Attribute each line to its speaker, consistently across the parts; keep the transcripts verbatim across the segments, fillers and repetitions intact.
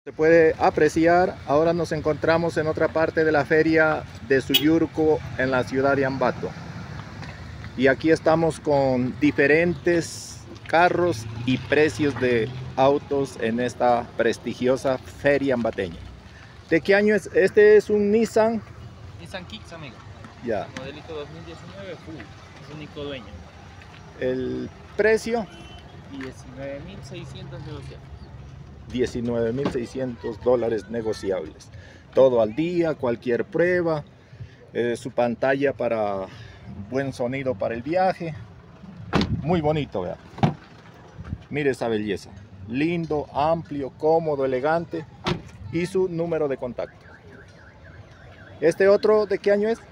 Speaker 1: Se puede apreciar, ahora nos encontramos en otra parte de la feria de Suyurco en la ciudad de Ambato. Y aquí estamos con diferentes carros y precios de autos en esta prestigiosa feria ambateña. ¿De qué año es? Este es un Nissan.
Speaker 2: Nissan Kicks, amigo.
Speaker 1: Ya.
Speaker 2: Modelito dos mil diecinueve, full. Es único dueño.
Speaker 1: El precio.
Speaker 2: diecinueve mil seiscientos negociables.
Speaker 1: diecinueve mil seiscientos dólares negociables. Todo al día, cualquier prueba. Eh, su pantalla para buen sonido para el viaje. Muy bonito, vean. Mire esa belleza. Lindo, amplio, cómodo, elegante. Y su número de contacto. Este otro, ¿de qué año es?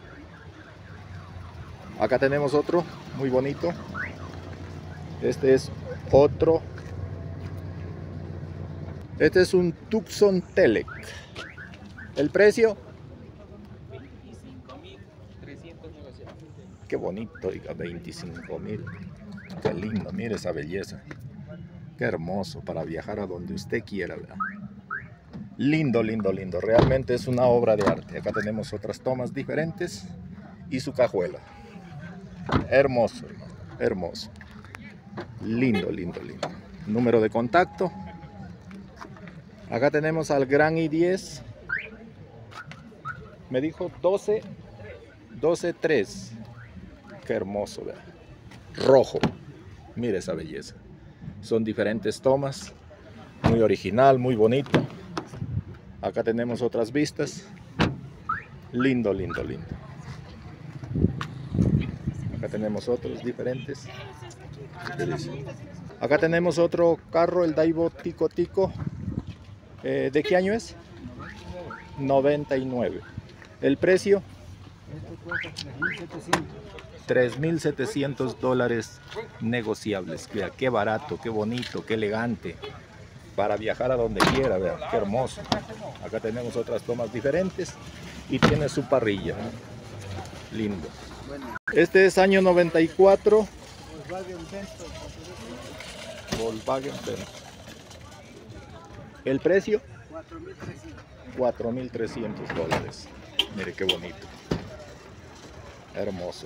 Speaker 1: Acá tenemos otro, muy bonito. Este es otro. Este es un Tucson Telec. ¿El precio?
Speaker 2: veinticinco mil trescientos negociables.
Speaker 1: Qué bonito, diga, veinticinco mil. Qué lindo, mire esa belleza. Qué hermoso para viajar a donde usted quiera, ¿verdad? Lindo, lindo, lindo. Realmente es una obra de arte. Acá tenemos otras tomas diferentes y su cajuela. Hermoso, hermoso. Lindo, lindo, lindo. Número de contacto. Acá tenemos al Gran i diez. Me dijo doce, doce tres. Qué hermoso, ¿verdad? Rojo. Mire esa belleza. Son diferentes tomas. Muy original, muy bonito. Acá tenemos otras vistas. Lindo, lindo, lindo. Acá tenemos otros diferentes. Acá tenemos otro carro, el Daibo Tico Tico. Eh, ¿De qué año es? noventa y nueve. ¿El precio? tres mil setecientos dólares negociables. Vea, qué barato, qué bonito, qué elegante. Para viajar a donde quiera, vean, qué hermoso. Acá tenemos otras tomas diferentes y tiene su parrilla. Lindo. Este es año noventa y cuatro. Volkswagen Vento. ¿El precio? cuatro mil trescientos dólares. Mire qué bonito. Hermoso.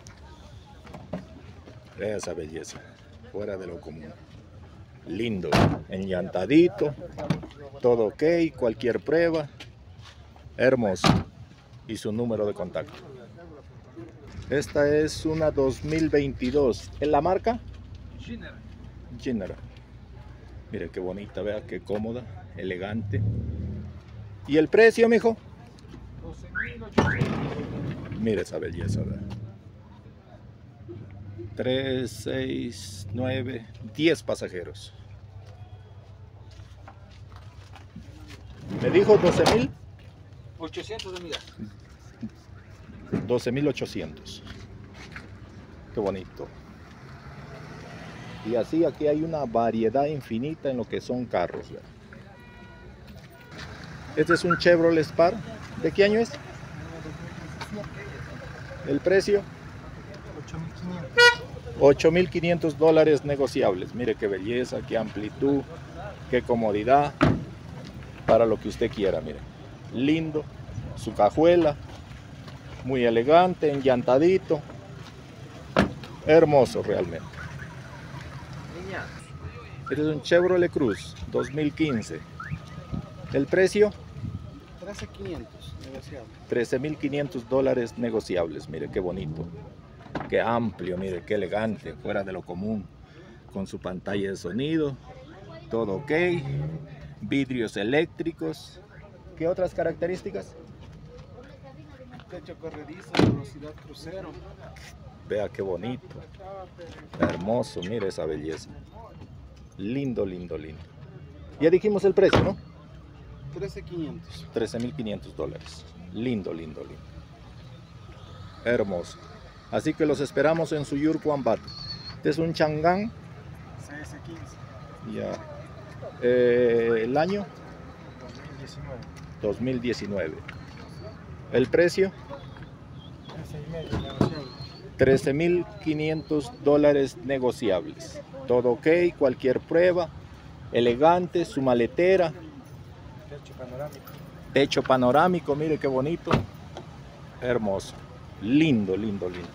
Speaker 1: Vea esa belleza. Fuera de lo común. Lindo. Enllantadito. Todo ok. Cualquier prueba. Hermoso. Y su número de contacto. Esta es una dos mil veintidós. ¿En la marca? General. Mire qué bonita, vea qué cómoda, elegante. ¿Y el precio, mijo?
Speaker 2: doce mil ochocientos.
Speaker 1: Mire esa belleza, vea. tres, seis, nueve, diez pasajeros. ¿Me dijo doce mil?
Speaker 2: ochocientos, amiga.
Speaker 1: doce mil ochocientos. Qué bonito. Y así aquí hay una variedad infinita en lo que son carros, ¿verdad? Este es un Chevrolet Spark. ¿De qué año es? ¿El precio? ocho mil quinientos dólares negociables. Mire qué belleza, qué amplitud, qué comodidad. Para lo que usted quiera, mire. Lindo. Su cajuela. Muy elegante, enllantadito. Hermoso realmente. Este es un Chevrolet Cruz dos mil quince. ¿El precio?
Speaker 3: trece mil quinientos negociables.
Speaker 1: trece mil quinientos dólares negociables. Mire qué bonito. Qué amplio, mire qué elegante. Fuera de lo común. Con su pantalla de sonido. Todo ok. Vidrios eléctricos. ¿Qué otras características?
Speaker 3: Techo corredizo, velocidad crucero.
Speaker 1: Vea qué bonito. Hermoso, mire esa belleza. Lindo, lindo, lindo. Ya dijimos el precio, ¿no?
Speaker 3: trece mil quinientos.
Speaker 1: trece mil quinientos dólares. Lindo, lindo, lindo. Hermoso. Así que los esperamos en Suyurco, Ambato. Este es un Chang'an.
Speaker 3: C S quince.
Speaker 1: Ya. Eh, el año
Speaker 3: dos mil diecinueve.
Speaker 1: dos mil diecinueve. El precio
Speaker 3: trece y medio negociable.
Speaker 1: trece mil quinientos dólares negociables. Todo ok, cualquier prueba. Elegante, su maletera.
Speaker 3: Techo panorámico.
Speaker 1: Techo panorámico, mire qué bonito. Hermoso. Lindo, lindo, lindo.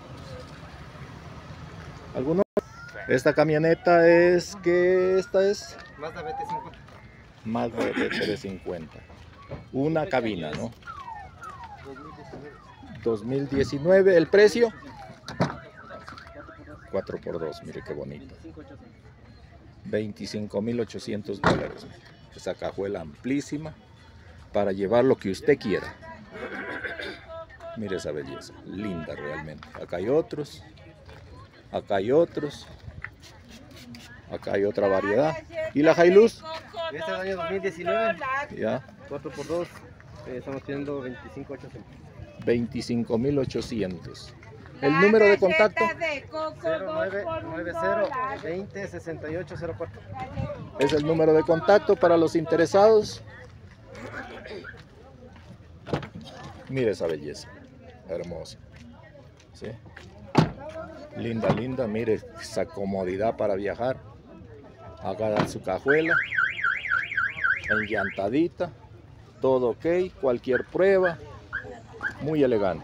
Speaker 1: ¿Alguno? Esta camioneta es que esta es
Speaker 3: Mazda B T cincuenta.
Speaker 1: Mazda B T cincuenta. Una cabina, ¿no? dos mil diecinueve. ¿El precio? cuatro por dos, mire qué bonito. veinticinco mil ochocientos dólares. Esa cajuela amplísima para llevar lo que usted quiera. Mire esa belleza, linda realmente. Acá hay otros, acá hay otros, acá hay otra variedad. ¿Y la Hilux?
Speaker 3: Este es el año dos mil diecinueve.
Speaker 1: Ya,
Speaker 3: cuatro por dos. Eh, estamos pidiendo veinticinco mil ochocientos.
Speaker 1: veinticinco mil ochocientos. ¿El número de contacto?
Speaker 3: cero nueve nueve cero veinte sesenta y ocho cero cuatro.
Speaker 1: Es el número de contacto para los interesados. Mire esa belleza, hermosa. ¿Sí? Linda, linda, mire esa comodidad para viajar. Haga su cajuela, enllantadita, todo ok, cualquier prueba, muy elegante.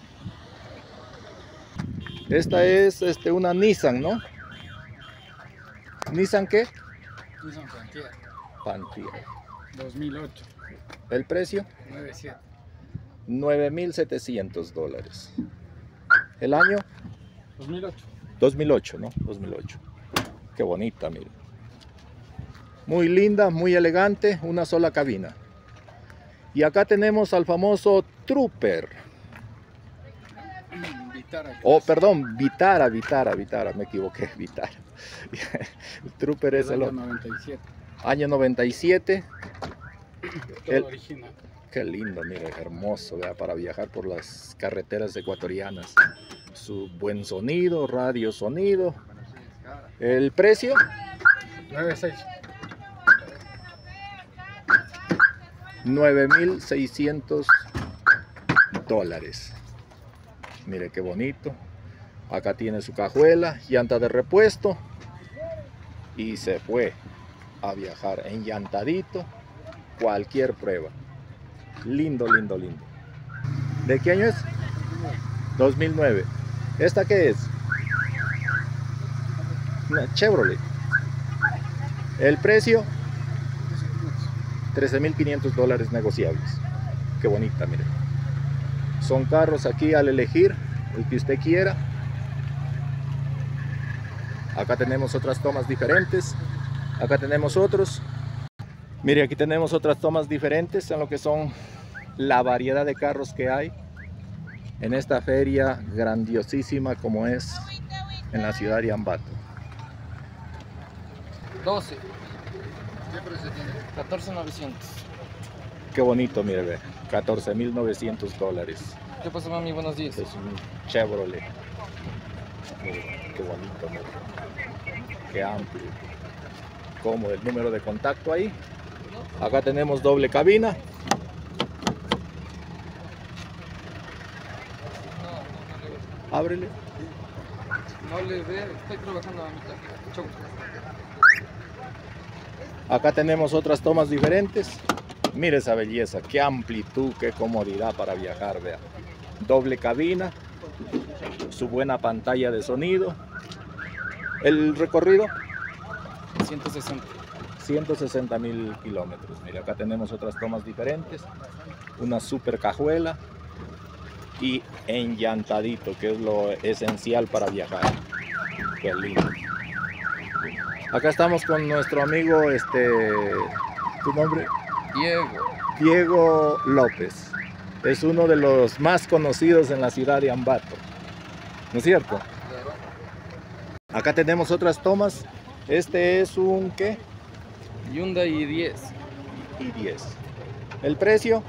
Speaker 1: Esta es este, una Nissan, ¿no? ¿Nissan qué?
Speaker 3: Nissan Frontier.
Speaker 1: Frontier.
Speaker 3: dos mil ocho.
Speaker 1: ¿El precio?
Speaker 3: nueve siete.
Speaker 1: nueve mil setecientos dólares. ¿El año?
Speaker 3: dos mil ocho.
Speaker 1: dos mil ocho, ¿no? dos mil ocho. Qué bonita, mire. Muy linda, muy elegante, una sola cabina. Y acá tenemos al famoso Trooper.
Speaker 3: Vitara.
Speaker 1: Oh, perdón, Vitara, Vitara, Vitara, me equivoqué, Vitara. El Trooper es el
Speaker 3: noventa y siete.
Speaker 1: año noventa y siete.
Speaker 3: Todo
Speaker 1: El-
Speaker 3: original.
Speaker 1: Qué lindo, mire, hermoso, ¿verdad? Para viajar por las carreteras ecuatorianas. Su buen sonido, radio sonido. ¿El precio?
Speaker 3: nueve seis.
Speaker 1: nueve mil seiscientos dólares. Mire qué bonito. Acá tiene su cajuela, llanta de repuesto. Y se fue a viajar enllantadito. Cualquier prueba. Lindo, lindo, lindo. ¿De qué año es? dos mil nueve. ¿Esta qué es? Una Chevrolet. ¿El precio? trece mil quinientos dólares negociables. Qué bonita, mire. Son carros aquí al elegir, el que usted quiera. Acá tenemos otras tomas diferentes. Acá tenemos otros. Mire, aquí tenemos otras tomas diferentes en lo que son la variedad de carros que hay en esta feria grandiosísima como es en la ciudad de Ambato.
Speaker 2: doce.
Speaker 3: ¿Qué precio tiene?
Speaker 2: catorce mil novecientos.
Speaker 1: Qué bonito, mire, ve. catorce mil novecientos dólares.
Speaker 2: ¿Qué pasa, mami? Buenos días.
Speaker 1: Es un Chevrolet. Mire, qué bonito, mire. Qué amplio. Como el número de contacto ahí. Acá tenemos doble cabina. Ábrele.
Speaker 2: No le ve, estoy trabajando a mitad. Chau.
Speaker 1: Acá tenemos otras tomas diferentes. Mire esa belleza, qué amplitud, qué comodidad para viajar, vea. Doble cabina, su buena pantalla de sonido. El recorrido,
Speaker 2: ciento sesenta.
Speaker 1: ciento sesenta mil kilómetros. Mire, acá tenemos otras tomas diferentes. Una super cajuela y enllantadito, que es lo esencial para viajar. Qué lindo. Acá estamos con nuestro amigo, este, ¿tu nombre?
Speaker 2: Diego.
Speaker 1: Diego López. Es uno de los más conocidos en la ciudad de Ambato. ¿No es cierto? Acá tenemos otras tomas. Este es un ¿qué?
Speaker 2: Hyundai i diez.
Speaker 1: i diez. ¿El precio?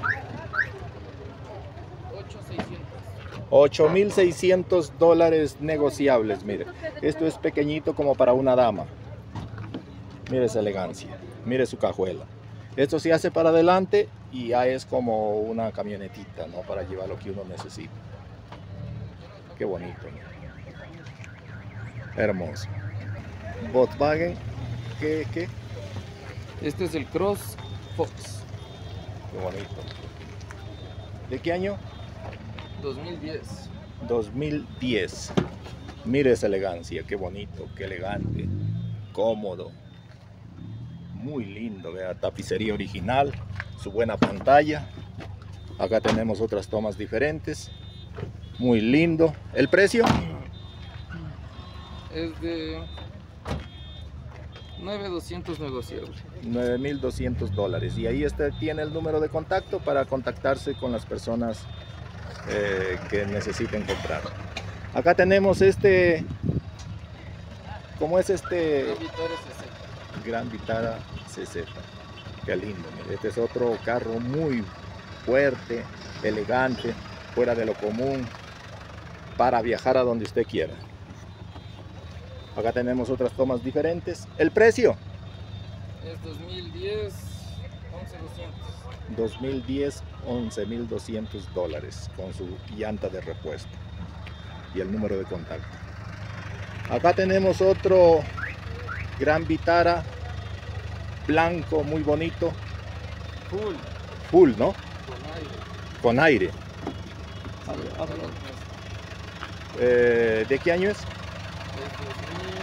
Speaker 1: ocho mil seiscientos dólares negociables. Mire, esto es pequeñito como para una dama. Mire esa elegancia. Mire su cajuela. Esto se hace para adelante y ya es como una camionetita, ¿no? Para llevar lo que uno necesita. Qué bonito, ¿no? Hermoso. Volkswagen, ¿qué, qué?
Speaker 2: Este es el Cross Fox.
Speaker 1: Qué bonito. ¿De qué año?
Speaker 2: dos mil diez.
Speaker 1: dos mil diez. Mire esa elegancia, qué bonito, qué elegante, cómodo, muy lindo. Vea, tapicería original, su buena pantalla. Acá tenemos otras tomas diferentes, muy lindo. ¿El precio?
Speaker 2: Es de nueve mil doscientos negociable.
Speaker 1: nueve mil doscientos dólares. Y ahí este tiene el número de contacto para contactarse con las personas eh, que necesiten comprar. Acá tenemos este, ¿cómo es este?
Speaker 2: Gran Vitara S Z.
Speaker 1: Gran Vitara C Z. Qué lindo, mire. Este es otro carro muy fuerte, elegante, fuera de lo común, para viajar a donde usted quiera. Acá tenemos otras tomas diferentes. ¿El precio?
Speaker 2: Es dos mil diez, once mil doscientos.
Speaker 1: dos mil diez, once mil doscientos dólares con su llanta de repuesto y el número de contacto. Acá tenemos otro Gran Vitara blanco, muy bonito,
Speaker 2: Full.
Speaker 1: full, ¿no?
Speaker 2: Con aire.
Speaker 1: Con aire. Eh, ¿de qué año es?
Speaker 2: Es dos mil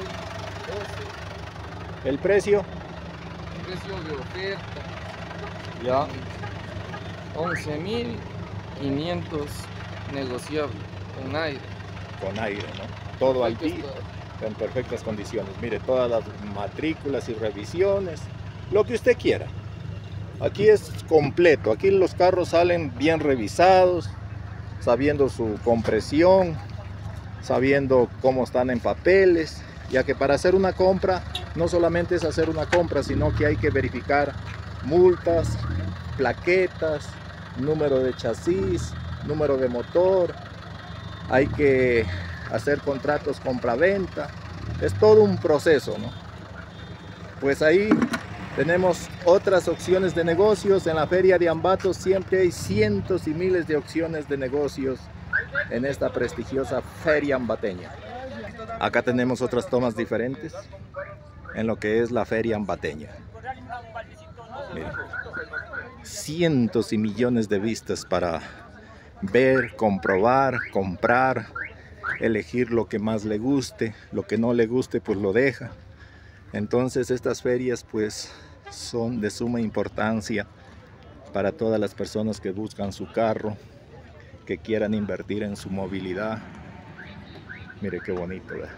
Speaker 2: doce.
Speaker 1: ¿El precio?
Speaker 2: Precio de oferta.
Speaker 1: Ya.
Speaker 2: once mil quinientos negociable. Con aire.
Speaker 1: Con aire, ¿no? Todo al día, en perfectas condiciones. Mire, todas las matrículas y revisiones, lo que usted quiera. Aquí es completo, aquí los carros salen bien revisados, sabiendo su compresión, sabiendo cómo están en papeles, ya que para hacer una compra no solamente es hacer una compra, sino que hay que verificar multas, plaquetas, número de chasis, número de motor, hay que hacer contratos compra-venta, es todo un proceso, ¿no? Pues ahí tenemos otras opciones de negocios. En la feria de Ambato siempre hay cientos y miles de opciones de negocios en esta prestigiosa feria ambateña. Acá tenemos otras tomas diferentes en lo que es la feria ambateña. Miren, cientos y millones de vistas para ver, comprobar, comprar, elegir lo que más le guste, lo que no le guste pues lo deja. Entonces estas ferias pues son de suma importancia para todas las personas que buscan su carro, que quieran invertir en su movilidad. Mire qué bonito, ¿verdad?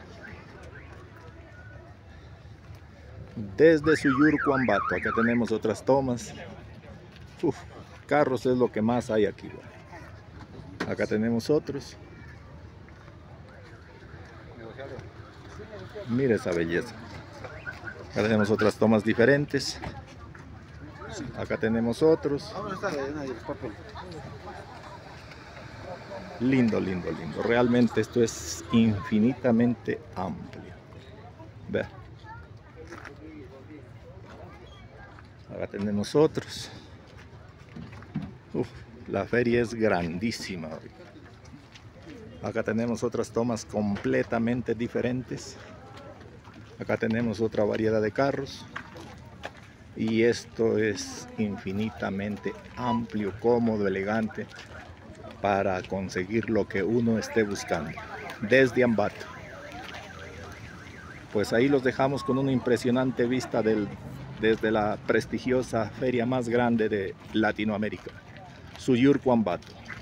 Speaker 1: Desde Suyurco a Ambato, acá tenemos otras tomas. Uf, carros es lo que más hay aquí, ¿verdad? Acá tenemos otros. Mire esa belleza. Acá tenemos otras tomas diferentes. Acá tenemos otros. Lindo, lindo, lindo. Realmente esto es infinitamente amplio. Ve. Acá tenemos otros. Uf, la feria es grandísima. Acá tenemos otras tomas completamente diferentes. Acá tenemos otra variedad de carros. Y esto es infinitamente amplio, cómodo, elegante para conseguir lo que uno esté buscando. Desde Ambato. Pues ahí los dejamos con una impresionante vista del, desde la prestigiosa feria más grande de Latinoamérica, Suyurco Ambato.